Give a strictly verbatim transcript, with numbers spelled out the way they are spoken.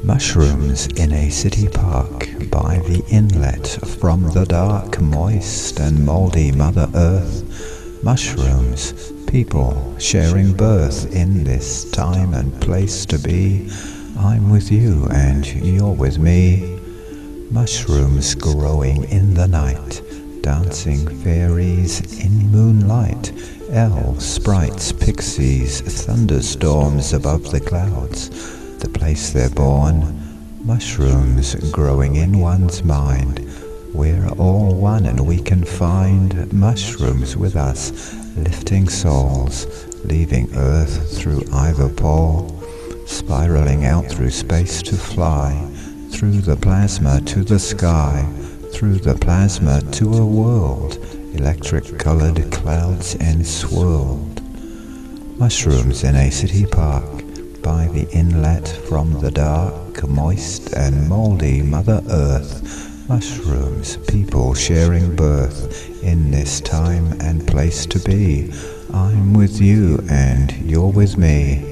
Mushrooms in a city park by the inlet from the dark, moist and mouldy Mother Earth. Mushrooms, people sharing birth in this time and place to be. I'm with you and you're with me. Mushrooms growing in the night, dancing fairies in moonlight, elves, sprites, pixies, thunderstorms above the clouds, the place they're born. Mushrooms growing in one's mind. We're all one and we can find mushrooms with us, lifting souls, leaving earth through either pole, spiraling out through space to fly, through the plasma to the sky, through the plasma to a world, electric-colored clouds enswirled. Mushrooms in a city park by the inlet from the dark, moist and mouldy Mother Earth. Mushrooms, people sharing birth in this time and place to be. I'm with you and you're with me.